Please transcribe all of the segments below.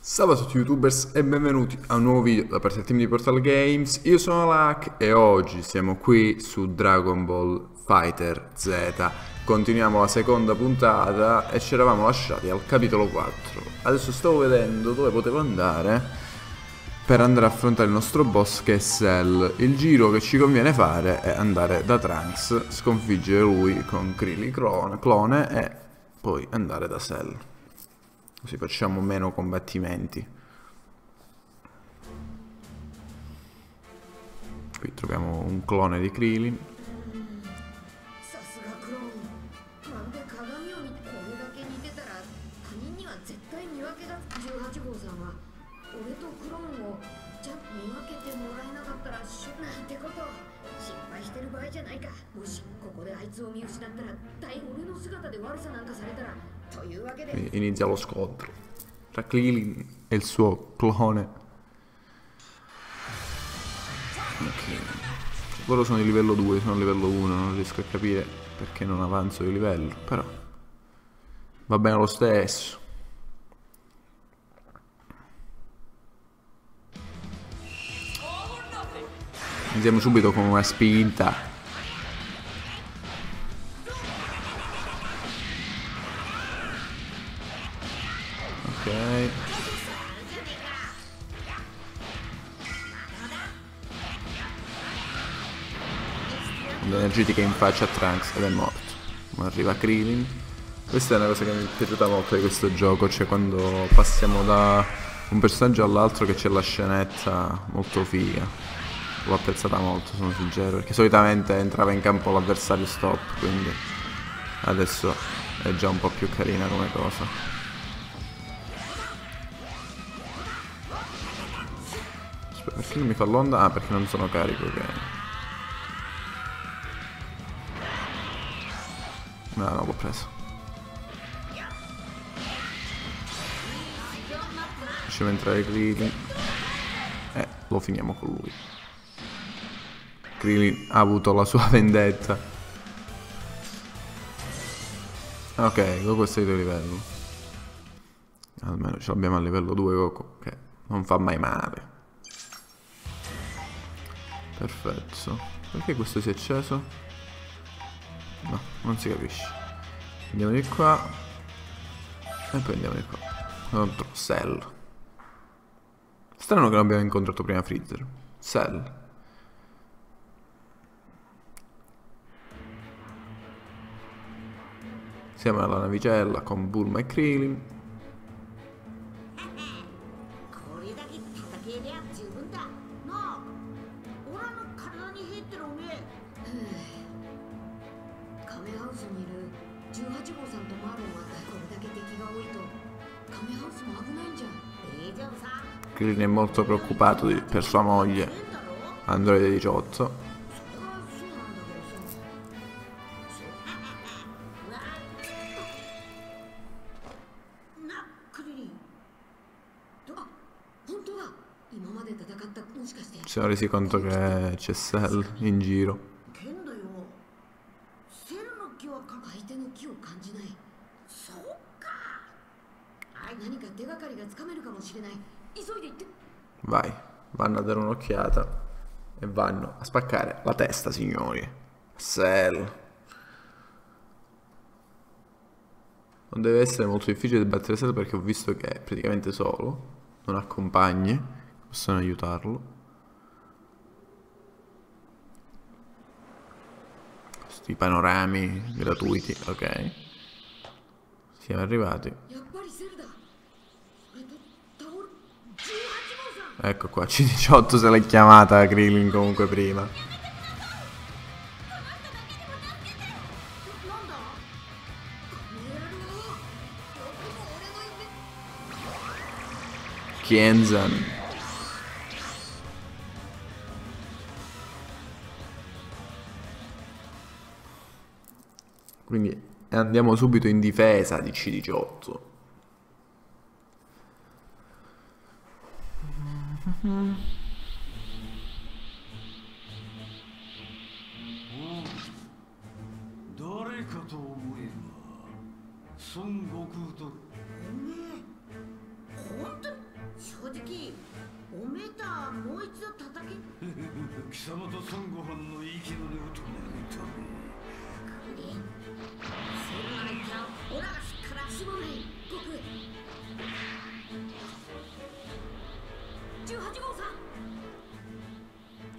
Salve a tutti youtubers e benvenuti a un nuovo video da parte del team di Portal Games. Io sono Lak e oggi siamo qui su Dragon Ball Fighter Z. Continuiamo la seconda puntata e ci eravamo lasciati al capitolo 4. Adesso stavo vedendo dove potevo andare per andare a affrontare il nostro boss, che è Cell. Il giro che ci conviene fare è andare da Trunks, sconfiggere lui con Krillin clone e poi andare da Cell. Così facciamo meno combattimenti. Qui troviamo un clone di Krillin. さすがクローン。まるで鏡を見てこれだけ似てたら他人には絶対見分けがつく。18号さんは俺とクローンをじゃ見分けてもらえなかったらなんてこと。心配してる場合じゃないか。もしここであいつを見失ったら対俺の姿で悪さなんかされたらというわけで Inizia lo scontro tra Krillin e il suo clone. Ok. Loro sono di livello 2, sono a livello 1, non riesco a capire perché non avanzo di livello, però va bene lo stesso. Iniziamo subito con una spinta. Ok. L'energetica in faccia a Trunks ed è morto. Ma arriva Krillin. Questa è una cosa che mi è piaciuta molto di questo gioco, cioè quando passiamo da un personaggio all'altro che c'è la scenetta molto figa. L'ho apprezzata molto, sono sincero, perché solitamente entrava in campo l'avversario stop, quindi adesso è già un po' più carina come cosa. Perché non mi fa l'onda? Ah, perché non sono carico, ok. No, no, l'ho preso. Facciamo entrare Krillin. Lo finiamo con lui. Krillin ha avuto la sua vendetta. Ok, Goku è salito di livello. Almeno ce l'abbiamo a livello 2 Goku, che non fa mai male. Perfetto. Perché questo si è acceso? No, non si capisce. Andiamo di qua. E poi andiamo di qua. Contro Cell. Strano che non abbiamo incontrato prima Freezer. Cell. Siamo alla navicella con Bulma e Krillin. これだけ戦えりゃ十分だなあ。オラの体に入ってるおめえ。カメハウスにいる18号さんとマロンはこれだけ敵が多いとカメハウスも危ないんじゃ。大丈夫さ。 Krillin è molto preoccupato per sua moglie, Android 18. Ci siamo resi conto che c'è Cell in giro. 剣だよ。セルの木は相手の木を感じない。そうか。何か手がかりがつかめるかもしれない。急いで行って。 Vai, vanno a dare un'occhiata e vanno a spaccare la testa, signori. Cell. Non deve essere molto difficile battere Cell perché ho visto che è praticamente solo, non ha compagni che possono aiutarlo. Questi panorami gratuiti, ok. Siamo arrivati. Ecco qua, C18 se l'è chiamata Krillin comunque prima. Kienzan. Quindi andiamo subito in difesa di C18.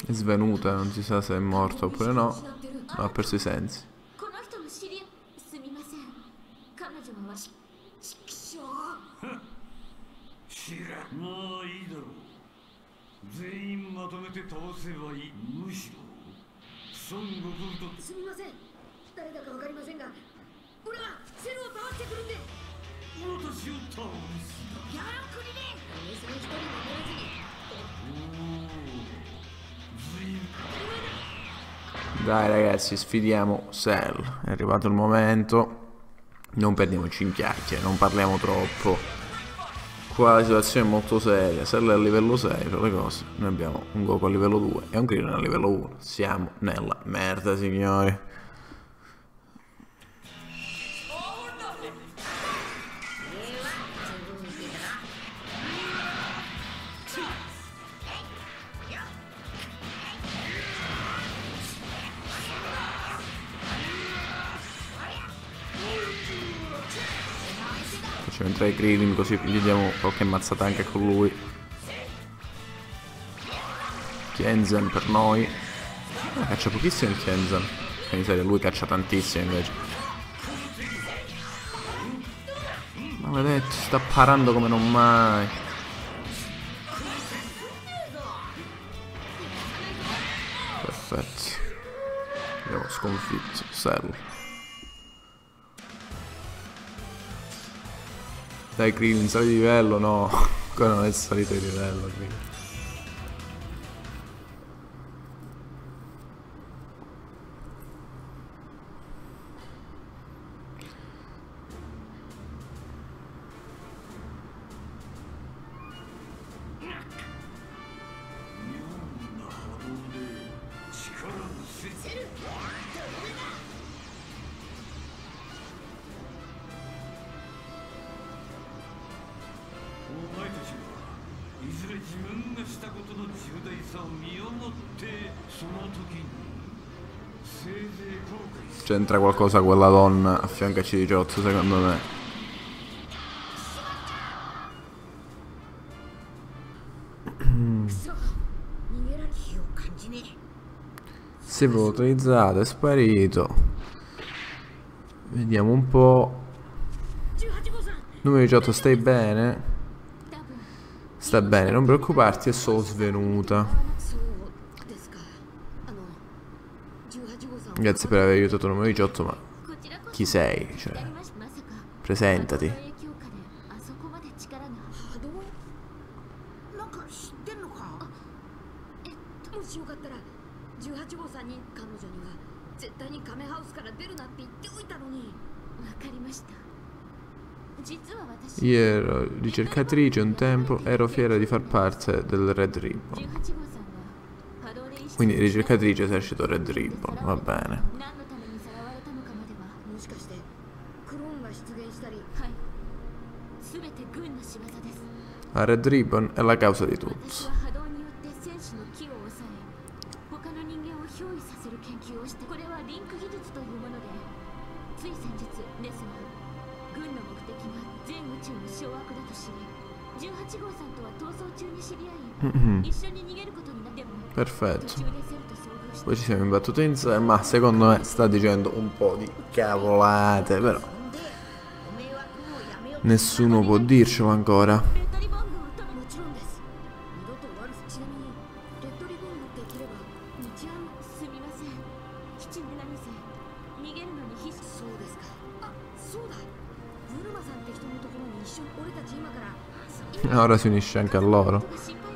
È svenuta, non si sa se è morta oppure no. Ma ha perso i sensi. この人の知り合いすみません彼女は知らん。まあいいだろう。全員まとめて倒せばいい。むしろ孫悟空と。 すみません誰だかわかりませんが俺はセルを倒してくるんで私を倒す。 やらん国でお姉さん一人守れずに Dai ragazzi, sfidiamo Cell. È arrivato il momento. Non perdiamoci in chiacchiere, non parliamo troppo. Qua la situazione è molto seria. Cell è a livello 6 per le cose. Noi abbiamo un Goku a livello 2 e un Krillin a livello 1. Siamo nella merda, signori. Facciamo entrare i Krillin così gli diamo qualche mazzata anche con lui. Kenzen per noi. Caccia pochissimo il Kenzen. Che miseria, lui caccia tantissimo invece. Maledetto, sta parando come non mai. Perfetto. Abbiamo sconfitto Cell. Dai Krillin, sali di livello, no. Ancora non è salito di livello Krillin. C'entra qualcosa quella donna a fianco a C18 secondo me. Si può utilizzare, è sparito. Vediamo un po'. Numero 18, stai bene? Sta bene, non preoccuparti, è solo svenuta. Grazie per aver aiutato il numero 18, ma chi sei? Cioè, presentati. Io ero ricercatrice un tempo, ero fiera di far parte del Red Ribbon. Quindi ricercatrice esercito Red Ribbon, va bene. La Red Ribbon è la causa di tutto. Perfetto. Poi ci siamo imbattuti in sé, ma secondo me sta dicendo un po' di cavolate, però nessuno può dircelo ancora. Ora si unisce anche a loro.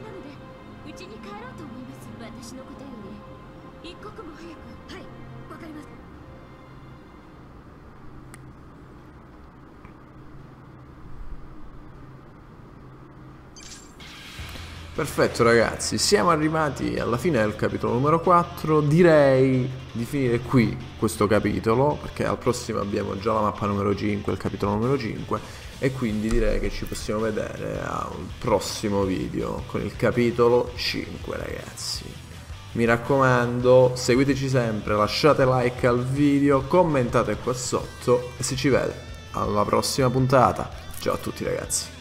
Perfetto ragazzi, siamo arrivati alla fine del capitolo numero 4. Direi di finire qui questo capitolo, perché al prossimo abbiamo già la mappa numero 5, il capitolo numero 5, e quindi direi che ci possiamo vedere al prossimo video con il capitolo 5 ragazzi. Mi raccomando, seguiteci sempre, lasciate like al video, commentate qua sotto e si ci vede alla prossima puntata. Ciao a tutti ragazzi.